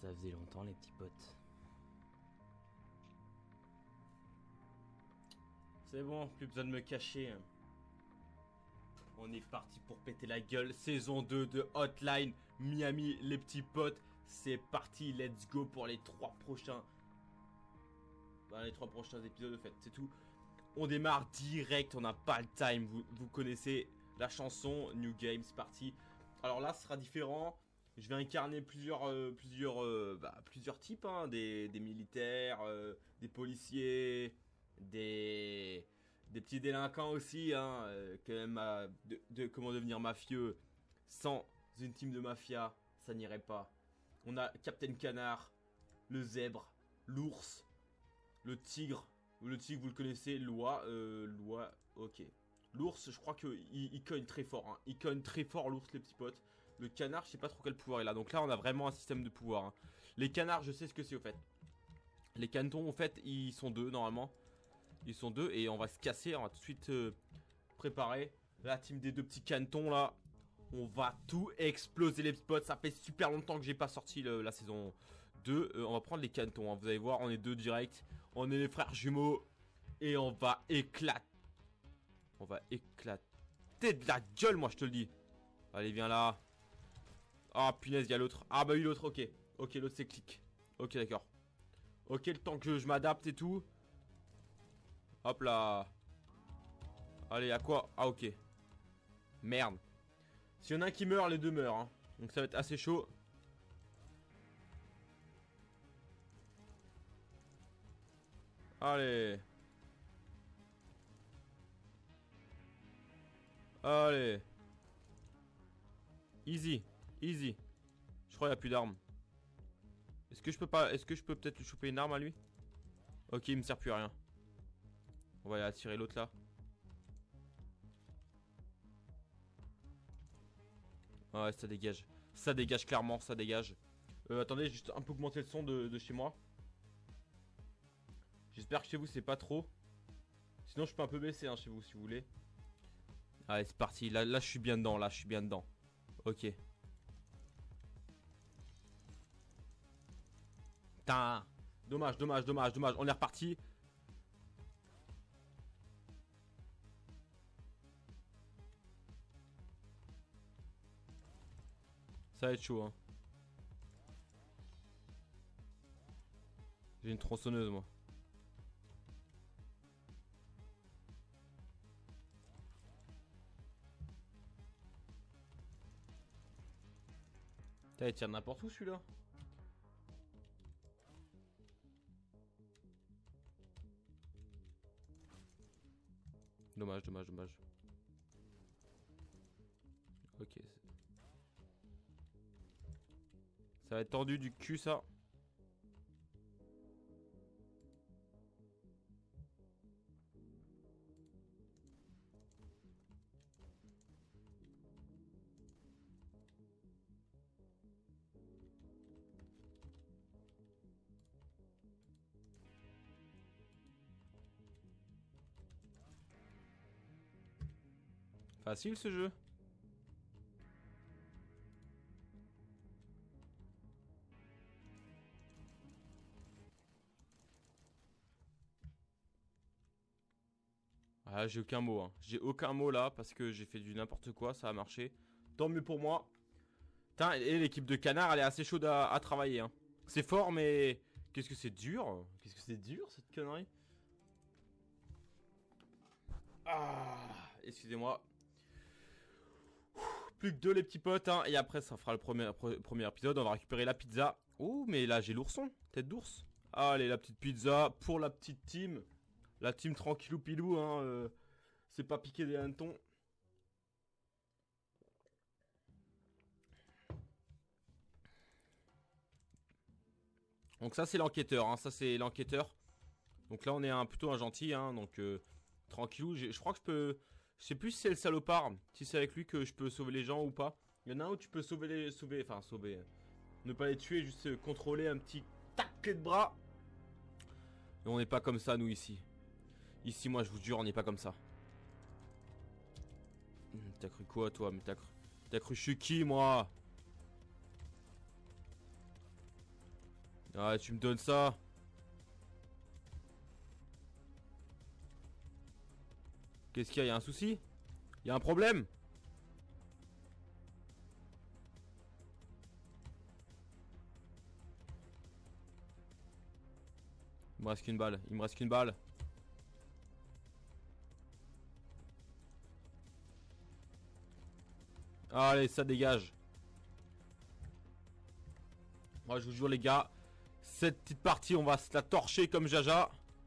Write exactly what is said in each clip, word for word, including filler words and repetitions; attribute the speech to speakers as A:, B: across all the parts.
A: Ça faisait longtemps les petits potes. C'est bon, plus besoin de me cacher. On est parti pour péter la gueule. Saison deux de Hotline Miami, les petits potes. C'est parti, let's go pour les trois prochains. Bah, les trois prochains épisodes, en fait, c'est tout. On démarre direct, on n'a pas le time. Vous, vous connaissez la chanson, New Game, c'est parti. Alors là, ce sera différent. Je vais incarner plusieurs, euh, plusieurs, euh, bah, plusieurs types, hein, des, des militaires, euh, des policiers, des, des petits délinquants aussi, hein, euh, quand même, euh, de, de comment devenir mafieux sans une team de mafia, ça n'irait pas. On a Captain Canard, le zèbre, l'ours, le tigre, le tigre vous le connaissez, Loi, euh, Loi, ok. L'ours, je crois qu'il il cogne très fort, hein. Il cogne très fort l'ours, les petits potes. Le canard, je sais pas trop quel pouvoir il a. Donc là, on a vraiment un système de pouvoir, hein. Les canards, je sais ce que c'est au fait. Les canetons, au fait, ils sont deux normalement. Ils sont deux et on va se casser. On va tout de suite euh, préparer la team des deux petits canetons là. On va tout exploser les petits potes. Ça fait super longtemps que j'ai pas sorti le, la saison deux. Euh, on va prendre les canetons, hein. Vous allez voir, on est deux direct. On est les frères jumeaux. Et on va éclater. On va éclater de la gueule, moi je te le dis. Allez, viens là. Ah, punaise, il y a l'autre. Ah, bah oui, l'autre, ok. Ok, l'autre, c'est clic. Ok, d'accord. Ok, le temps que je m'adapte et tout. Hop là. Allez, à quoi? Ah, ok. Merde. S'il y en a un qui meurt, les deux meurent, hein. Donc ça va être assez chaud. Allez. Allez. Easy. Easy. Je crois qu'il n'y a plus d'armes. Est-ce que je peux pas... Est-ce que je peux peut-être lui choper une arme à lui? Ok, il me sert plus à rien. On va aller attirer l'autre là. Ouais, ça dégage. Ça dégage clairement, ça dégage. Euh, attendez, juste un peu augmenter le son de, de chez moi. J'espère que chez vous c'est pas trop. Sinon je peux un peu baisser, hein, chez vous si vous voulez. Allez, c'est parti. Là, là je suis bien dedans, là je suis bien dedans. Ok. Putain. Dommage, dommage, dommage, dommage. On est reparti. Ça va être chaud, hein. J'ai une tronçonneuse, moi. Putain, il tire n'importe où, celui-là. Dommage, dommage, dommage. Ok. Ça va être tendu du cul, ça. Facile ce jeu. Ah, j'ai aucun mot, hein. J'ai aucun mot là parce que j'ai fait du n'importe quoi, ça a marché. Tant mieux pour moi. Putain, et l'équipe de canard, elle est assez chaude à, à travailler, hein. C'est fort, mais qu'est-ce que c'est dur. Qu'est-ce que c'est dur cette connerie. Ah, excusez-moi. Plus que deux les petits potes, hein. Et après ça fera le premier, premier épisode. On va récupérer la pizza. Ouh, mais là j'ai l'ourson, tête d'ours. Allez, la petite pizza pour la petite team. La team tranquillou pilou, hein. Euh, c'est pas piqué des hannetons. Donc ça c'est l'enquêteur, hein. Ça c'est l'enquêteur. Donc là on est un, plutôt un gentil, hein. Donc euh, tranquillou. Je crois que je peux... Je sais plus si c'est le salopard, si c'est avec lui que je peux sauver les gens ou pas. Il y en a un où tu peux sauver les... Sauver... Enfin sauver... Euh, ne pas les tuer, juste euh, contrôler un petit tac de bras. Et on n'est pas comme ça nous ici. Ici moi je vous jure on n'est pas comme ça. Hum, t'as cru quoi toi? Mais t'as cru... T'as cru je suis qui moi? Ah, tu me donnes ça. Qu'est-ce qu'il y a? Il y a un souci? Il y a un problème? Il me reste qu'une balle. Il me reste qu'une balle. Allez, ça dégage. Moi, je vous jure, les gars, cette petite partie, on va se la torcher comme Jaja.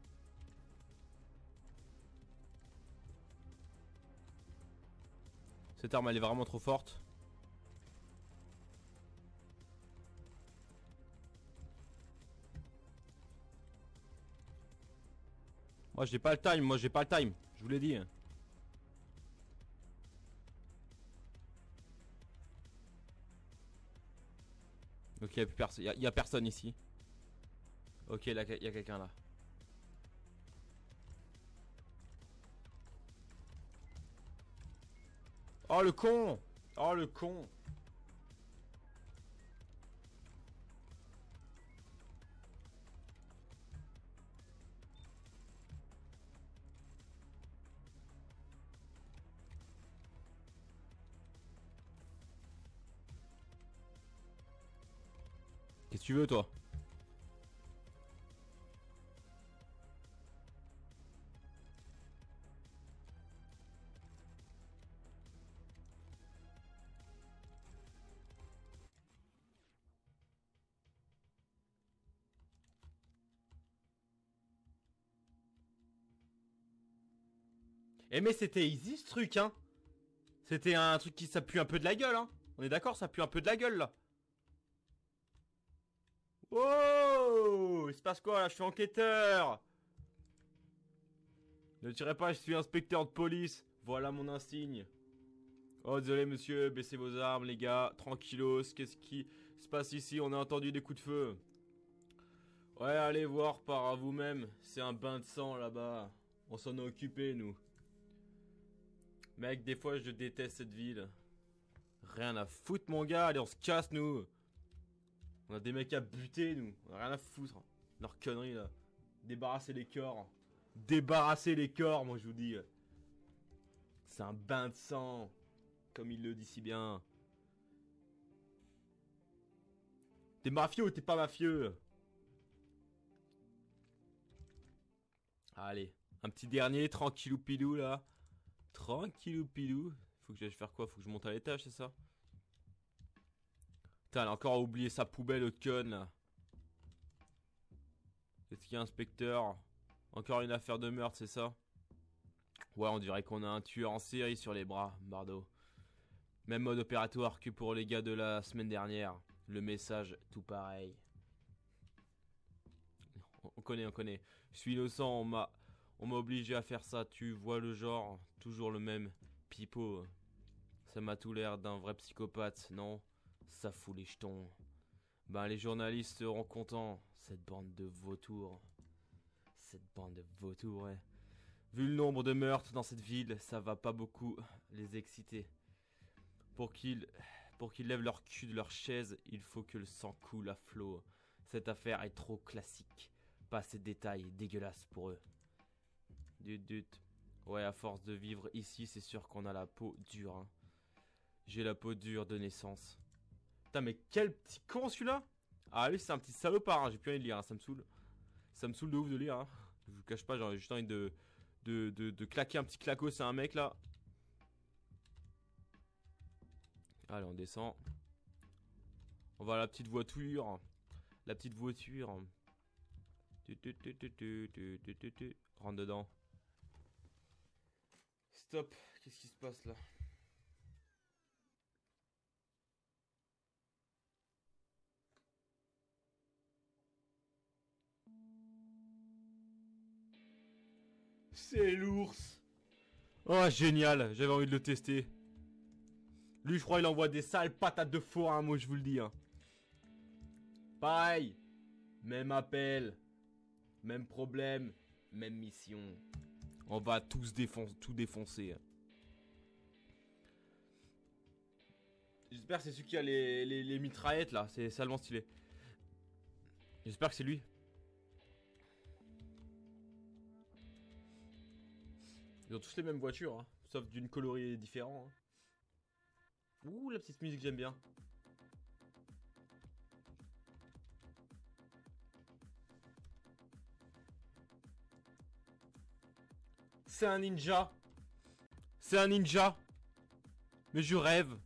A: Cette arme, elle est vraiment trop forte. Moi, j'ai pas le time. Moi, j'ai pas le time. Je vous l'ai dit. Ok, il n'y a, y a personne ici. Ok, là, il y a quelqu'un là. Oh le con! Oh le con! Qu'est-ce que tu veux, toi? Eh mais c'était easy ce truc, hein. C'était un truc qui ça pue un peu de la gueule, hein. On est d'accord, ça pue un peu de la gueule là. Oh, il se passe quoi là? Je suis enquêteur. Ne tirez pas, je suis inspecteur de police. Voilà mon insigne. Oh désolé monsieur, baissez vos armes les gars. Tranquillos, qu'est-ce qui se passe ici? On a entendu des coups de feu. Ouais, allez voir par vous-même. C'est un bain de sang là-bas. On s'en est occupé nous. Mec, des fois je déteste cette ville. Rien à foutre mon gars, allez on se casse nous. On a des mecs à buter nous. On a rien à foutre. Leur connerie là. Débarrasser les corps. Débarrasser les corps, moi je vous dis. C'est un bain de sang. Comme il le dit si bien. T'es mafieux ou t'es pas mafieux? Allez, un petit dernier, tranquillou pilou là. Tranquillou pilou. Faut que j'aille faire quoi? Faut que je monte à l'étage, c'est ça? Putain, elle a encore oublié sa poubelle au con là. Est-ce qu'il y a un inspecteur? Encore une affaire de meurtre, c'est ça? Ouais, on dirait qu'on a un tueur en série sur les bras, Bardo. Même mode opératoire que pour les gars de la semaine dernière. Le message, tout pareil. On connaît, on connaît. Je suis innocent, on m'a on m'a obligé à faire ça. Tu vois le genre, toujours le même pipeau. Ça m'a tout l'air d'un vrai psychopathe, non? Ça fout les jetons. Ben les journalistes seront contents. Cette bande de vautours. Cette bande de vautours, ouais. Vu le nombre de meurtres dans cette ville, ça va pas beaucoup les exciter. Pour qu'ils pour qu'ils lèvent leur cul de leur chaise, il faut que le sang coule à flot. Cette affaire est trop classique. Pas ces détails dégueulasses pour eux. Dut dut. Ouais, à force de vivre ici, c'est sûr qu'on a la peau dure. Hein. J'ai la peau dure de naissance. Putain, mais quel petit con celui-là! Ah, lui, c'est un petit salopard. Hein. J'ai plus envie de lire. Hein. Ça me saoule. Ça me saoule de ouf de lire. Hein. Je vous cache pas, j'ai juste envie de, de, de, de claquer un petit claco. C'est un mec là. Allez, on descend. On va à la petite voiture. La petite voiture. Tu, tu, tu, tu, tu, tu, tu, tu, tu. Rentre dedans. Stop. Qu'est-ce qui se passe là? C'est l'ours. Oh, génial. J'avais envie de le tester. Lui, je crois il envoie des sales patates de forain, moi, je vous le dis. Hein. Pareil. Même appel. Même problème. Même mission. On va tous défoncer, tout défoncer. J'espère que c'est celui qui a les, les, les mitraillettes, là. C'est salement stylé. J'espère que c'est lui. Ils ont tous les mêmes voitures, hein, sauf d'une coloris différent. Hein. Ouh, la petite musique, j'aime bien. C'est un ninja. C'est un ninja. Mais je rêve.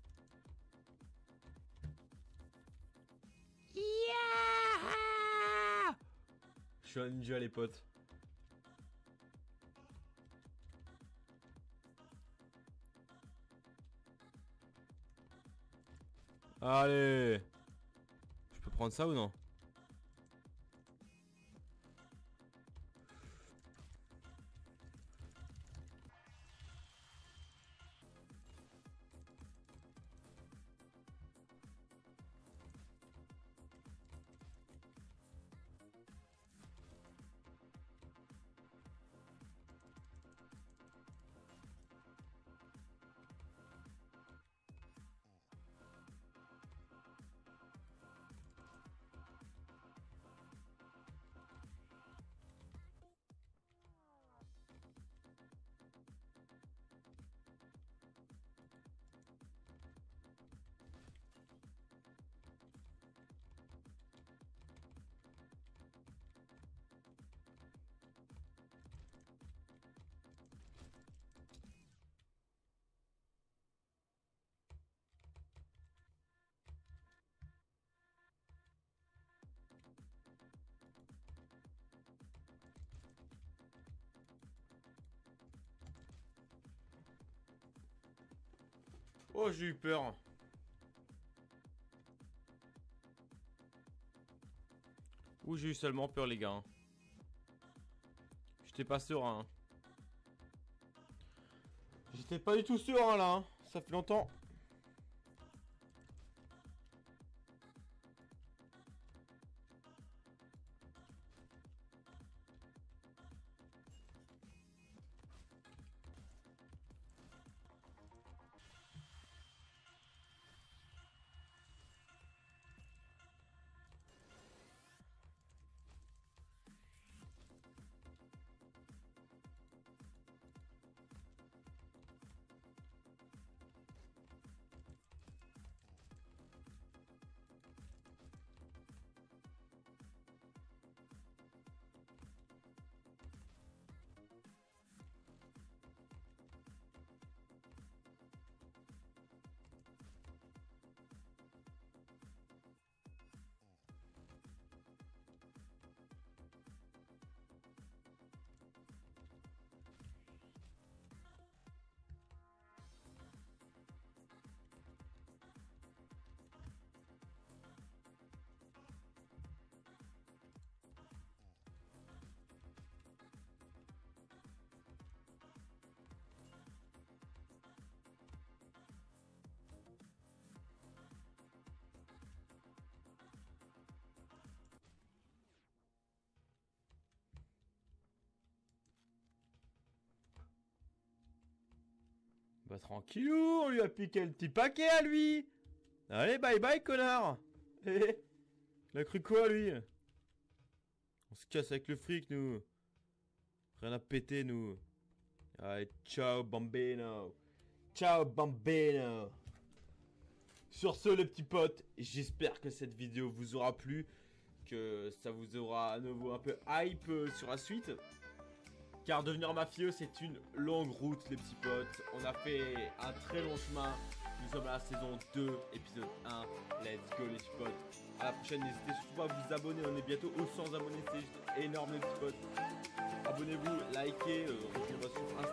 A: Yeah, je suis un ninja, les potes. Allez. Je peux prendre ça ou non? Oh, j'ai eu peur. Ouh, j'ai eu seulement peur, les gars. J'étais pas serein. J'étais pas du tout serein, là. Hein. Ça fait longtemps. Bah tranquillou, on lui a piqué le petit paquet à lui. Allez, bye bye, connard. Il a cru quoi, lui? On se casse avec le fric, nous. Rien à péter, nous. Allez, ciao, bambino. Ciao, bambino. Sur ce, les petits potes, j'espère que cette vidéo vous aura plu. Que ça vous aura à nouveau un peu hype sur la suite. Car devenir mafieux, c'est une longue route, les petits potes. On a fait un très long chemin. Nous sommes à la saison deux, épisode un. Let's go, les petits potes. À la prochaine, n'hésitez surtout pas à vous abonner. On est bientôt aux cent abonnés, c'est juste énorme, les petits potes. Abonnez-vous, likez, euh, rejoignez-moi sur